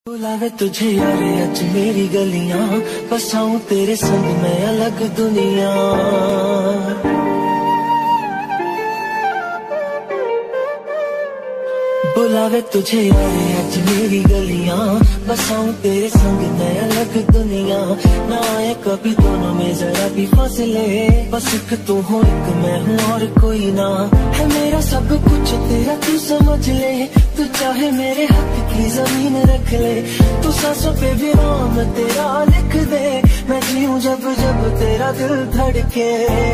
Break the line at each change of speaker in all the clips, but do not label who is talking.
बुलावे तुझे यारे अच मेरी गलियां, बसाऊं तेरे संग मैं अलग दुनिया। बुलावे तुझे यारे अच मेरी गलियां, बसाऊं तेरे संग मैं अलग दुनिया। ना आए कभी दोनों में जरा भी फासले, बस एक तू हो एक मैं हूँ और कोई ना। है मेरा सब कुछ तेरा तू समझ ले, तू चाहे मेरे हाथ की जमीन रख ले। तू सांसों पे भी नाम तेरा लिख दे, मैं जीऊं जब जब तेरा दिल धड़के।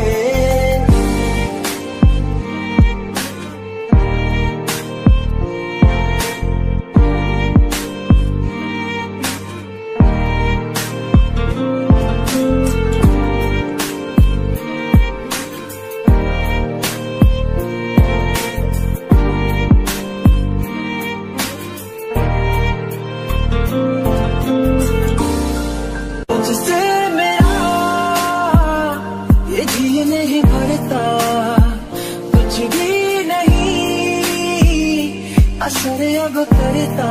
नहीं भरता कुछ भी नहीं असर अब करता।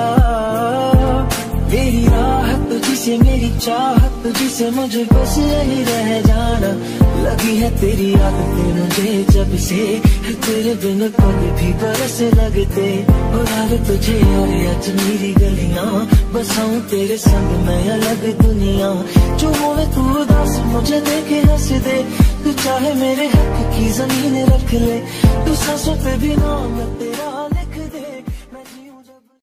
मेरी राहत तुझसे मेरी चाहत तुझसे मुझे बस यही रह जाना। लगी है तेरी आदतें मुझे जब से, तेरे बिन पल भी बरस लगते। बुलावे तुझे यारे अच मेरी गलियां, बसाऊं तेरे संग मैं अलग दुनिया। जो होवे तू उदास मुझे देखे हंस दे, तू चाहे मेरे हक की जमीन रख ले। तू सांसों पे भी नाम तेरा